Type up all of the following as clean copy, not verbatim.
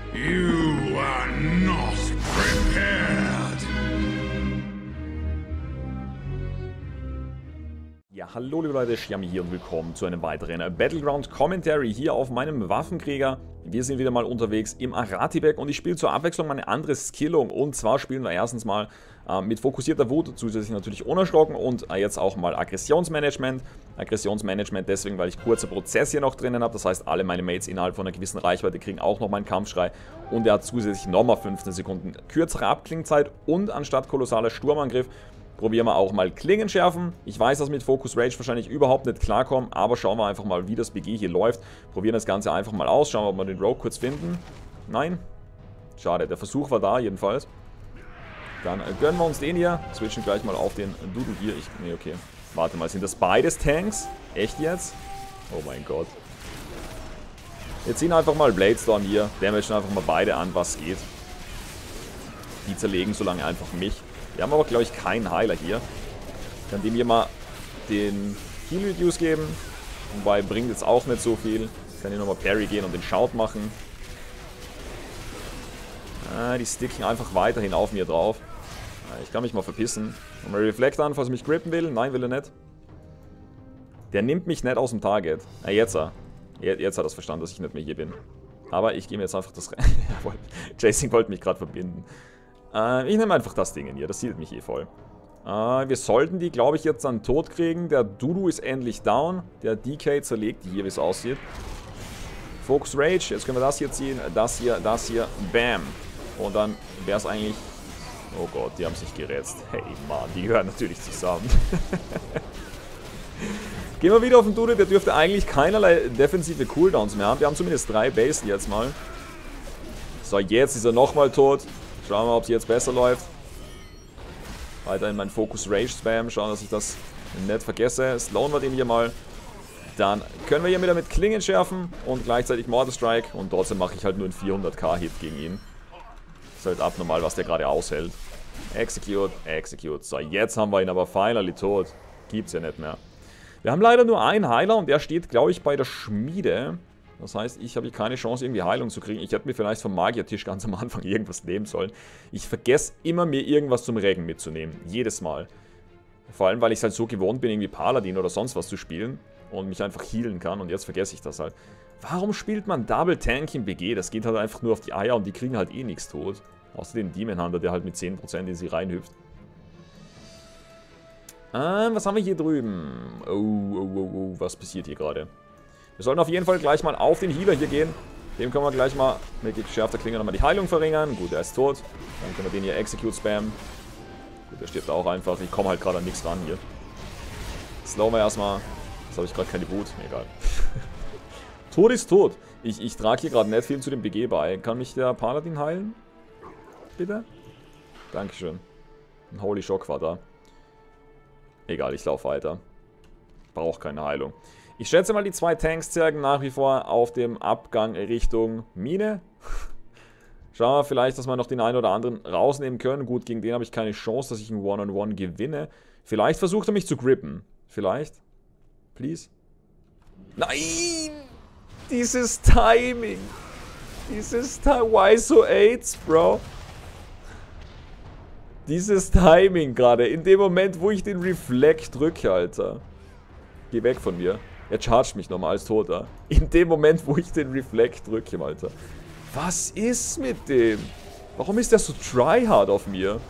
You are not prepared. Ja, hallo liebe Leute, Xiami hier und willkommen zu einem weiteren Battleground Commentary hier auf meinem Waffenkrieger. Wir sind wieder mal unterwegs im Aratibek und ich spiele zur Abwechslung mal eine andere Skillung. Und zwar spielen wir erstens mal mit fokussierter Wut, zusätzlich natürlich unerschrocken und jetzt auch mal Aggressionsmanagement. Aggressionsmanagement deswegen, weil ich kurze Prozess hier noch drinnen habe. Das heißt, alle meine Mates innerhalb von einer gewissen Reichweite kriegen auch nochmal einen Kampfschrei. Und er hat zusätzlich nochmal 15 Sekunden kürzere Abklingzeit und anstatt kolossaler Sturmangriff probieren wir auch mal Klingen schärfen. Ich weiß, dass mit Focus Rage wahrscheinlich überhaupt nicht klarkommen, aber schauen wir einfach mal, wie das BG hier läuft. Probieren das Ganze einfach mal aus. Schauen wir, ob wir den Rogue kurz finden. Nein. Schade, der Versuch war da jedenfalls. Dann gönnen wir uns den hier. Switchen gleich mal auf den Dudu hier. Nee, okay. Warte mal, sind das beides Tanks? Echt jetzt? Oh mein Gott. Wir ziehen einfach mal Bladestorm hier. Damagen einfach mal beide an, was geht. Die zerlegen so lange einfach mich. Wir haben aber, glaube ich, keinen Heiler hier. Ich kann dem hier mal den Heal Reduce geben. Wobei, bringt jetzt auch nicht so viel. Ich kann hier nochmal Parry gehen und den Shout machen. Die sticken einfach weiterhin auf mir drauf. Ich kann mich mal verpissen. Nochmal Reflect an, falls er mich grippen will. Nein, will er nicht. Der nimmt mich nicht aus dem Target. Jetzt hat er es verstanden, dass ich nicht mehr hier bin. Aber ich gehe mir jetzt einfach das... Chasing wollte mich gerade verbinden. Ich nehme einfach das Ding hier, das hielt mich eh voll. Wir sollten die, glaube ich, jetzt dann tot kriegen. Der Dudu ist endlich down. Der DK zerlegt die hier, wie es aussieht. Focus Rage, jetzt können wir das hier ziehen. Das hier, bam. Und dann wäre es eigentlich... Oh Gott, die haben sich gerätzt. Hey Mann, die gehören natürlich zusammen. Gehen wir wieder auf den Dudu, der dürfte eigentlich keinerlei defensive Cooldowns mehr haben. Wir haben zumindest 3 Basen jetzt mal. So, jetzt ist er nochmal tot. Schauen wir mal, ob es jetzt besser läuft. Weiterhin mein Focus Rage Spam. Schauen, dass ich das nicht vergesse. Slowen wir den hier mal. Dann können wir hier wieder mit Klingen schärfen und gleichzeitig Mortal Strike. Und trotzdem mache ich halt nur einen 400k Hit gegen ihn. Ist halt abnormal, was der gerade aushält. Execute, Execute. So, jetzt haben wir ihn aber finally tot. Gibt's ja nicht mehr. Wir haben leider nur einen Heiler und der steht, glaube ich, bei der Schmiede. Das heißt, ich habe hier keine Chance, irgendwie Heilung zu kriegen. Ich hätte mir vielleicht vom Magiertisch ganz am Anfang irgendwas nehmen sollen. Ich vergesse immer, mir irgendwas zum Regen mitzunehmen. Jedes Mal. Vor allem, weil ich es halt so gewohnt bin, irgendwie Paladin oder sonst was zu spielen. Und mich einfach healen kann. Und jetzt vergesse ich das halt. Warum spielt man Double Tank im BG? Das geht halt einfach nur auf die Eier und die kriegen halt eh nichts tot. Außer den Demon Hunter, der halt mit 10% in sie reinhüpft. Was haben wir hier drüben? Oh, was passiert hier gerade? Wir sollten auf jeden Fall gleich mal auf den Healer hier gehen. Dem können wir gleich mal mit geschärfter Klinge nochmal die Heilung verringern. Gut, er ist tot. Dann können wir den hier Execute spammen. Gut, der stirbt auch einfach. Ich komme halt gerade an nichts ran hier. Slowen wir erstmal. Jetzt habe ich gerade keine Wut. Egal. Tod ist tot. Ich trage hier gerade nicht viel zu dem BG bei. Kann mich der Paladin heilen? Bitte? Dankeschön. Ein Holy Shock war da. Egal, ich laufe weiter. Brauche keine Heilung. Ich schätze mal, die 2 Tanks zergen nach wie vor auf dem Abgang Richtung Mine. Schauen wir vielleicht, dass wir noch den einen oder anderen rausnehmen können. Gut, gegen den habe ich keine Chance, dass ich ein One-on-One gewinne. Vielleicht versucht er mich zu grippen. Vielleicht. Please. Nein! Dieses Timing. Why so AIDS, Bro? Dieses Timing gerade. In dem Moment, wo ich den Reflect drücke, Alter. Geh weg von mir. Er chargt mich nochmal als Toter. In dem Moment, wo ich den Reflect drücke, Alter. Was ist mit dem? Warum ist der so tryhard auf mir?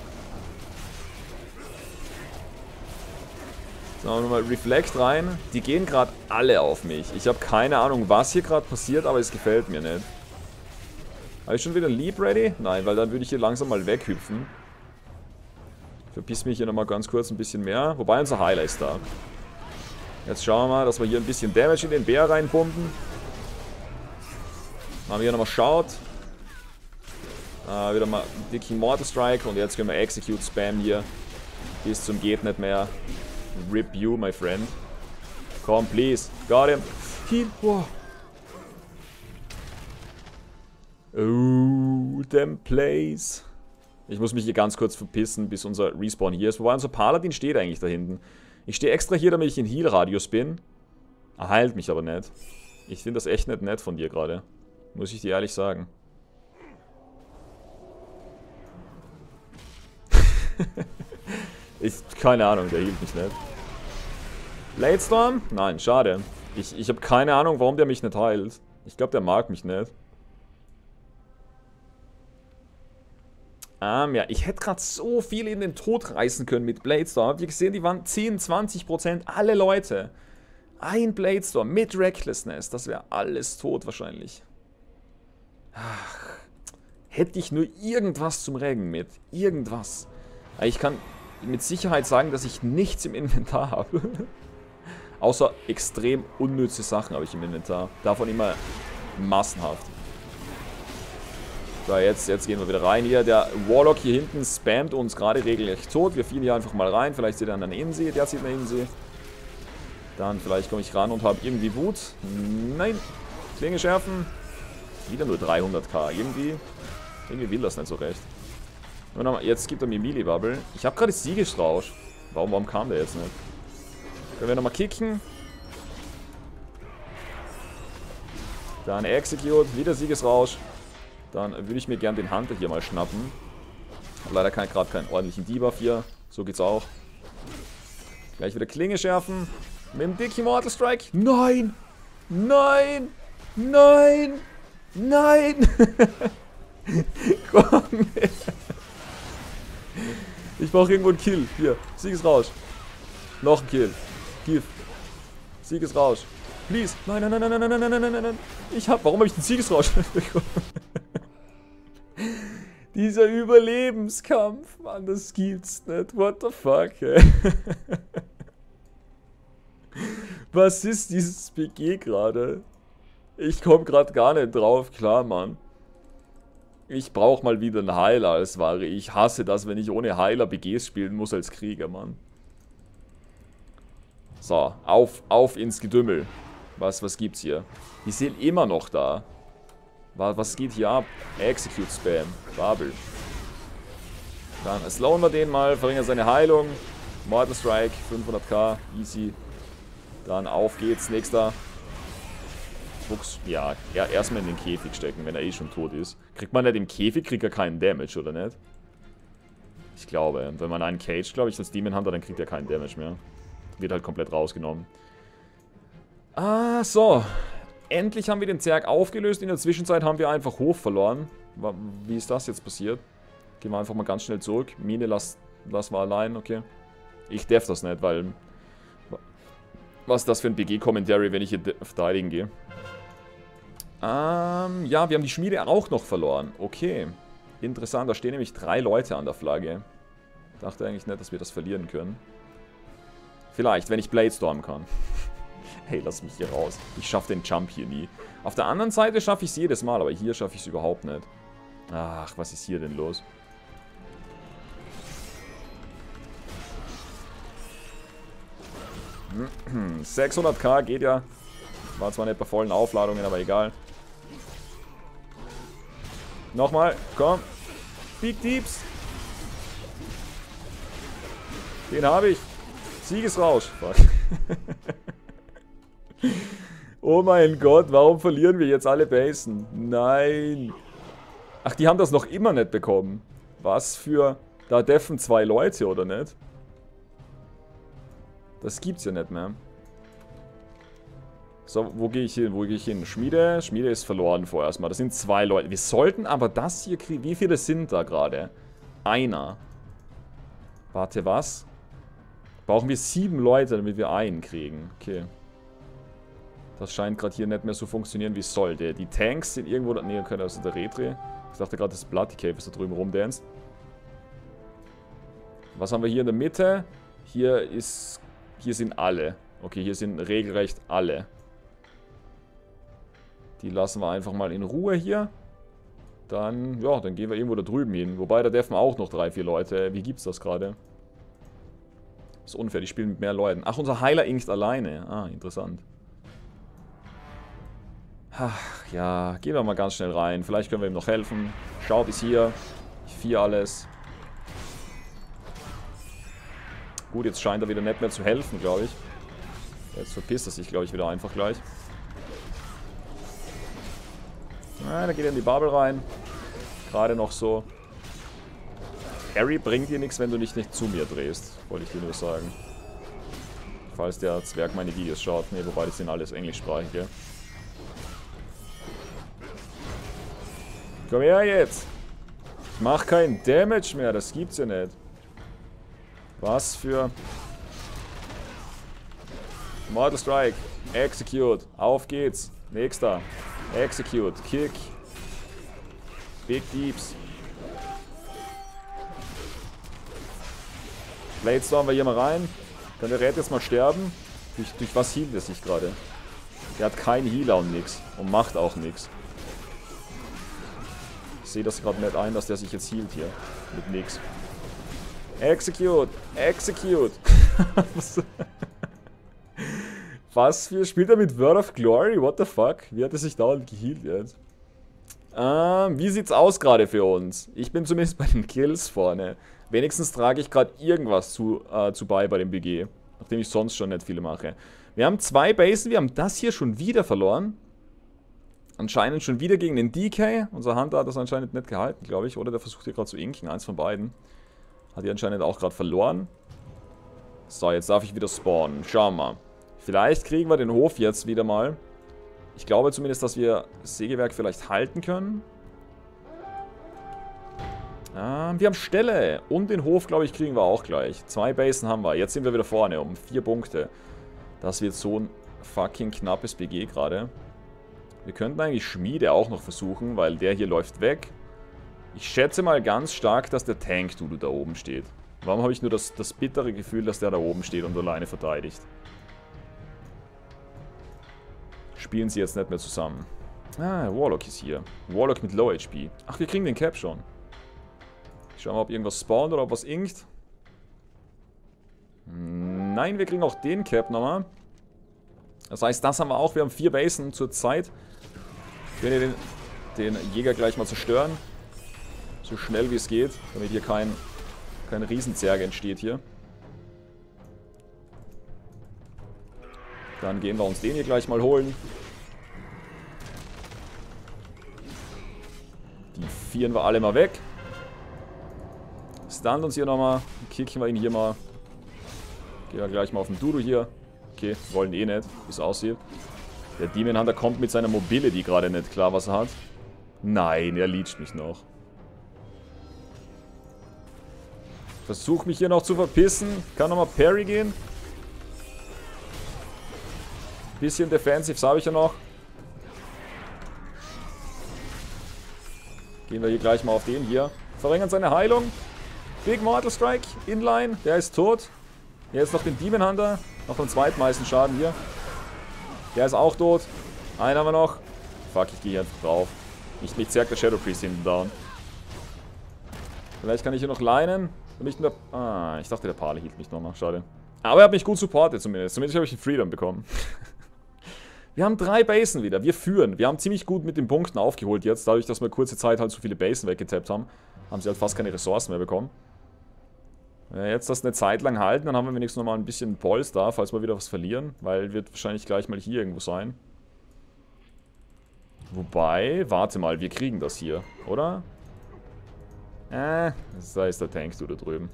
So, nochmal Reflect rein. Die gehen gerade alle auf mich. Ich habe keine Ahnung, was hier gerade passiert, aber es gefällt mir nicht. Habe ich schon wieder ein Leap ready? Nein, weil dann würde ich hier langsam mal weghüpfen. Verpiss mich hier nochmal ganz kurz ein bisschen mehr. Wobei unser Heiler ist da. Jetzt schauen wir mal, dass wir hier ein bisschen Damage in den Bär reinpumpen. Machen wir hier nochmal Shout. Wieder mal dicken Mortal Strike. Und jetzt können wir Execute Spam hier. Bis zum geht nicht mehr. Rip you, my friend. Komm, please. Got him. Heal. Wow. Oh, them plays. Ich muss mich hier ganz kurz verpissen, bis unser Respawn hier ist. Wobei unser Paladin steht eigentlich da hinten. Ich stehe extra hier, damit ich in Heal-Radius bin. Er heilt mich aber nicht. Ich finde das echt nicht nett von dir gerade. Muss ich dir ehrlich sagen. Keine Ahnung, der hielt mich nicht. Bladestorm? Nein, schade. Ich habe keine Ahnung, warum der mich nicht heilt. Ich glaube, der mag mich nicht. Ja, ich hätte gerade so viel in den Tod reißen können mit Bladestorm. Habt ihr gesehen, die waren 10, 20%, alle Leute. Ein Bladestorm mit Recklessness, das wäre alles tot wahrscheinlich. Ach, hätte ich nur irgendwas zum Regen mit. Irgendwas. Ich kann mit Sicherheit sagen, dass ich nichts im Inventar habe. Außer extrem unnütze Sachen habe ich im Inventar. Davon immer massenhaft. So, jetzt gehen wir wieder rein hier. Der Warlock hier hinten spammt uns gerade regelrecht tot. Wir fliehen hier einfach mal rein. Vielleicht sieht er eine Insel. Der sieht eine Insel. Dann vielleicht komme ich ran und habe irgendwie Wut. Nein. Klinge schärfen. Wieder nur 300k. Irgendwie will das nicht so recht. Jetzt gibt er mir Melee-Bubble. Ich habe gerade Siegesrausch. Warum kam der jetzt nicht? Können wir nochmal kicken. Dann Execute. Wieder Siegesrausch. Dann würde ich mir gern den Hunter hier mal schnappen. Leider kann ich gerade keinen ordentlichen Debuff hier. So geht's auch. Gleich wieder Klinge schärfen. Mit dem Dick Immortal Strike. Nein! Nein! Nein! Nein! Komm her. Ich brauche irgendwo einen Kill. Hier, Siegesrausch. Noch ein Kill. Gif. Siegesrausch. Please. Nein, nein, nein, nein, nein, nein, nein, nein, nein, nein. Warum habe ich den Siegesrausch bekommen? Dieser Überlebenskampf, Mann, das gibt's nicht. What the fuck, ey? Was ist dieses PG gerade? Ich komme gerade gar nicht drauf, klar, Mann. Ich brauche mal wieder einen Heiler als Ware. Ich hasse das, wenn ich ohne Heiler BGs spielen muss als Krieger, Mann. So, auf ins Gedümmel. Was gibt's hier? Die sind immer noch da. Was geht hier ab? Execute Spam. Babel. Dann slowen wir den mal, verringern seine Heilung. Mortal Strike, 500k, easy. Dann auf geht's, nächster. Fuchs, ja, erstmal in den Käfig stecken, wenn er eh schon tot ist. Kriegt man nicht im Käfig, kriegt er keinen Damage, oder nicht? Ich glaube, wenn man einen Cage, glaube ich, als Demon Hunter, dann kriegt er keinen Damage mehr. Wird halt komplett rausgenommen. Ah, so. Endlich haben wir den Zerg aufgelöst. In der Zwischenzeit haben wir einfach Hof verloren. Wie ist das jetzt passiert? Gehen wir einfach mal ganz schnell zurück. Mine lassen wir allein, okay. Ich darf das nicht, weil... Was ist das für ein BG-Commentary, wenn ich hier verteidigen gehe? Ja, wir haben die Schmiede auch noch verloren. Okay. Interessant, da stehen nämlich 3 Leute an der Flagge. Dachte eigentlich nicht, dass wir das verlieren können. Vielleicht, wenn ich Bladestorm kann. Hey, lass mich hier raus. Ich schaffe den Jump hier nie. Auf der anderen Seite schaffe ich es jedes Mal, aber hier schaffe ich es überhaupt nicht. Ach, was ist hier denn los? Hm, 600k geht ja. War zwar nicht bei vollen Aufladungen, aber egal. Nochmal, komm. Big Deeps. Den habe ich. Siegesrausch. Fuck. Oh mein Gott, warum verlieren wir jetzt alle Basen? Nein. Ach, die haben das noch immer nicht bekommen. Was für... Da deffen 2 Leute, oder nicht? Das gibt's ja nicht mehr. So, wo gehe ich hin? Wo gehe ich hin? Schmiede? Schmiede ist verloren vorerst mal. Das sind 2 Leute. Wir sollten aber das hier kriegen. Wie viele sind da gerade? Einer. Warte, was? Brauchen wir 7 Leute, damit wir einen kriegen. Okay. Das scheint gerade hier nicht mehr so funktionieren, wie es sollte. Die Tanks sind irgendwo... Ne, okay, das ist der Retre. Ich dachte gerade, das Bloody Cave ist da drüben rumdanced. Was haben wir hier in der Mitte? Hier sind alle. Okay, hier sind regelrecht alle. Die lassen wir einfach mal in Ruhe hier. Dann, ja, dann gehen wir irgendwo da drüben hin. Wobei, da dürfen auch noch 3, 4 Leute. Wie gibt's das gerade? Das ist unfair, die spielen mit mehr Leuten. Ach, unser Heiler inkt alleine. Ah, interessant. Ach, ja, gehen wir mal ganz schnell rein. Vielleicht können wir ihm noch helfen. Schaut, ist hier. Ich 4 alles. Gut, jetzt scheint er wieder nicht mehr zu helfen, glaube ich. Jetzt verpisst er sich, glaube ich, wieder einfach gleich. Da geht er in die Bubble rein. Gerade noch so. Parry bringt dir nichts, wenn du dich nicht zu mir drehst. Wollte ich dir nur sagen. Falls der Zwerg meine Videos schaut. Ne, wobei das sind alles englischsprachige. Komm her jetzt! Ich mach keinen Damage mehr, das gibt's ja nicht. Was für... Mortal Strike. Execute. Auf geht's. Nächster. Execute. Kick. Big Deeps. Bladestorm wir hier mal rein. Kann der Red jetzt mal sterben? Durch was healt er sich gerade? Der hat keinen Healer und nix. Und macht auch nix. Ich sehe das gerade nicht ein, dass der sich jetzt healt hier. Mit nix. Execute! Execute! Was für... Spielt er mit Word of Glory? What the fuck? Wie hat er sich dauernd gehealt jetzt? Wie sieht's aus gerade für uns? Ich bin zumindest bei den Kills vorne. Wenigstens trage ich gerade irgendwas zu bei dem BG. Nachdem ich sonst schon nicht viele mache. Wir haben 2 Basen. Wir haben das hier schon wieder verloren. Anscheinend schon wieder gegen den DK. Unser Hunter hat das anscheinend nicht gehalten, glaube ich. Oder der versucht hier gerade zu inken. Eins von beiden. Hat die anscheinend auch gerade verloren. So, jetzt darf ich wieder spawnen. Schauen wir mal. Vielleicht kriegen wir den Hof jetzt wieder mal. Ich glaube zumindest, dass wir das Sägewerk vielleicht halten können. Wir haben Ställe. Und den Hof, glaube ich, kriegen wir auch gleich. 2 Basen haben wir. Jetzt sind wir wieder vorne um 4 Punkte. Das wird so ein fucking knappes BG gerade. Wir könnten eigentlich Schmiede auch noch versuchen, weil der hier läuft weg. Ich schätze mal ganz stark, dass der Tank-Dude da oben steht. Warum habe ich nur das bittere Gefühl, dass der da oben steht und alleine verteidigt? Spielen sie jetzt nicht mehr zusammen. Warlock ist hier. Warlock mit Low HP. Ach, wir kriegen den Cap schon. Ich schau mal, ob irgendwas spawnt oder ob was inkt. Nein, wir kriegen auch den Cap nochmal. Das heißt, das haben wir auch. Wir haben 4 Basen zur Zeit. Ich werde den Jäger gleich mal zerstören. So schnell wie es geht, damit hier kein Riesenzerge entsteht hier. Dann gehen wir uns den hier gleich mal holen. Die vieren wir alle mal weg. Stunt uns hier nochmal. Kicken wir ihn hier mal. Gehen wir gleich mal auf den Dudu hier. Okay, wollen eh nicht, wie es aussieht. Der Demon Hunter kommt mit seiner Mobility gerade nicht klar, was er hat. Nein, er leacht mich noch. Versuch mich hier noch zu verpissen. Kann nochmal Parry gehen. Bisschen Defensives habe ich ja noch. Gehen wir hier gleich mal auf den hier. Verringern seine Heilung. Big Mortal Strike. Inline. Der ist tot. Jetzt noch den Demon Hunter. Noch den zweitmeisten Schaden hier. Der ist auch tot. Einen haben wir noch. Fuck, ich gehe hier einfach drauf. Nicht zerrt der Shadow Priest hinten down. Vielleicht kann ich hier noch linen. Nicht nur... ich dachte, der Pale hielt mich nochmal. Schade. Aber er hat mich gut supportet zumindest. Zumindest habe ich einen Freedom bekommen. Wir haben 3 Basen wieder. Wir führen. Wir haben ziemlich gut mit den Punkten aufgeholt jetzt. Dadurch, dass wir kurze Zeit halt so viele Basen weggetappt haben, haben sie halt fast keine Ressourcen mehr bekommen. Wenn wir jetzt das eine Zeit lang halten, dann haben wir wenigstens nochmal ein bisschen Polster, falls wir wieder was verlieren. Weil wird wahrscheinlich gleich mal hier irgendwo sein. Wobei, warte mal, wir kriegen das hier, oder? Da ist der Tank da drüben.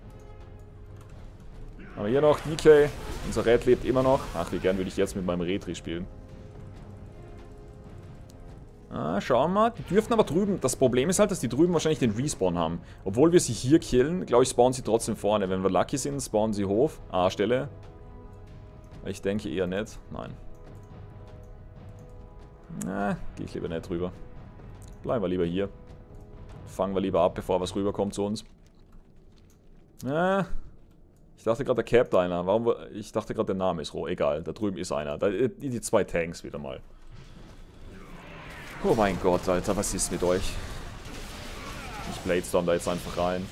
Aber hier noch DK. Unser Red lebt immer noch. Ach, wie gern würde ich jetzt mit meinem Retri spielen. Schauen wir mal. Die dürften aber drüben... Das Problem ist halt, dass die drüben wahrscheinlich den Respawn haben. Obwohl wir sie hier killen, glaube ich, spawnen sie trotzdem vorne. Wenn wir lucky sind, spawnen sie Hof. Stelle. Ich denke eher nicht. Nein. Gehe ich lieber nicht drüber. Bleiben wir lieber hier. Fangen wir lieber ab, bevor was rüberkommt zu uns. Ich dachte gerade, der capt einer. Warum? Ich dachte gerade, der Name ist roh. Egal, da drüben ist einer. Die 2 Tanks wieder mal. Oh mein Gott, Alter, was ist mit euch? Ich Bladestorm da jetzt einfach rein.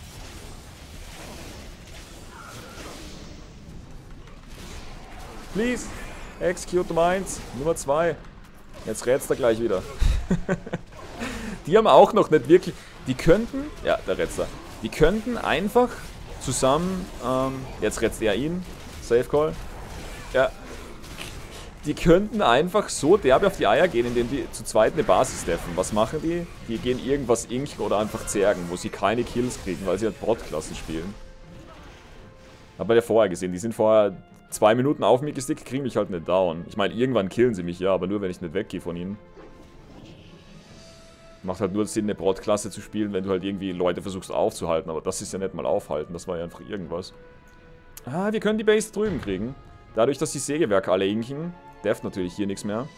Please, execute Nummer 1, Nummer 2. Jetzt rätst er gleich wieder. Die haben auch noch nicht wirklich... Die könnten... Ja, der Rätzer. Die könnten einfach zusammen... jetzt rätzt er ihn. Safe Call. Ja. Die könnten einfach so derbe auf die Eier gehen, indem die zu zweit eine Basis deffen. Was machen die? Die gehen irgendwas inken oder einfach zergen, wo sie keine Kills kriegen, weil sie halt Bot-Klassen spielen. Hab ich ja vorher gesehen. Die sind vorher 2 Minuten auf mich gestickt, kriegen mich halt nicht down. Ich meine, irgendwann killen sie mich, ja, aber nur wenn ich nicht weggehe von ihnen. Macht halt nur Sinn, eine Bot-Klasse zu spielen, wenn du halt irgendwie Leute versuchst aufzuhalten. Aber das ist ja nicht mal aufhalten, das war ja einfach irgendwas. Ah, wir können die Base drüben kriegen. Dadurch, dass die Sägewerke alle inken, deft natürlich hier nichts mehr.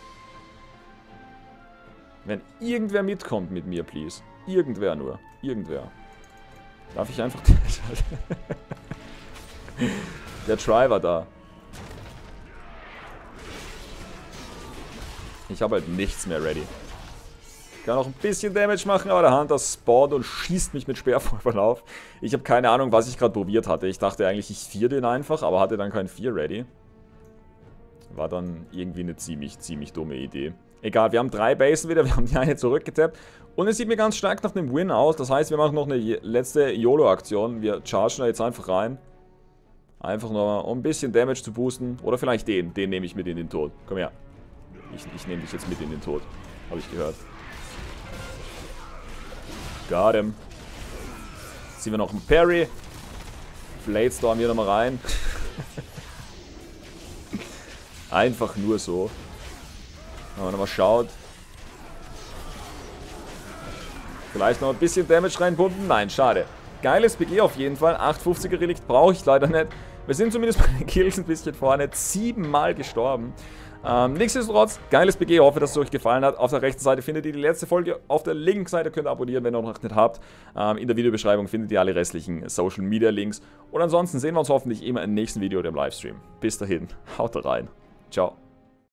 Wenn irgendwer mitkommt mit mir, please. Irgendwer nur. Irgendwer. Darf ich einfach... Der Try war da. Ich habe halt nichts mehr ready. Ich kann auch ein bisschen Damage machen, aber der Hunter spawnt und schießt mich mit Speerverlauf. Ich habe keine Ahnung, was ich gerade probiert hatte. Ich dachte eigentlich, ich 4 den einfach, aber hatte dann kein 4 ready. War dann irgendwie eine ziemlich dumme Idee. Egal, wir haben 3 Basen wieder, wir haben die eine zurückgetappt. Und es sieht mir ganz stark nach einem Win aus. Das heißt, wir machen noch eine letzte YOLO-Aktion. Wir chargen da jetzt einfach rein. Einfach nur, um ein bisschen Damage zu boosten. Oder vielleicht den nehme ich mit in den Tod. Komm her. Ich nehme dich jetzt mit in den Tod. Habe ich gehört. Got him. Jetzt ziehen wir noch einen Parry. Bladestorm hier nochmal rein. Einfach nur so. Wenn man nochmal schaut. Vielleicht noch ein bisschen Damage reinpumpen. Nein, schade. Geiles BG auf jeden Fall. 850er Relikt brauche ich leider nicht. Wir sind zumindest bei den Kills ein bisschen vorne. 7 Mal gestorben. Nichtsdestotrotz, geiles BG. Hoffe, dass es euch gefallen hat. Auf der rechten Seite findet ihr die letzte Folge. Auf der linken Seite könnt ihr abonnieren, wenn ihr noch nicht habt. In der Videobeschreibung findet ihr alle restlichen Social Media Links. Und ansonsten sehen wir uns hoffentlich immer im nächsten Video oder im Livestream. Bis dahin, haut rein. Ciao.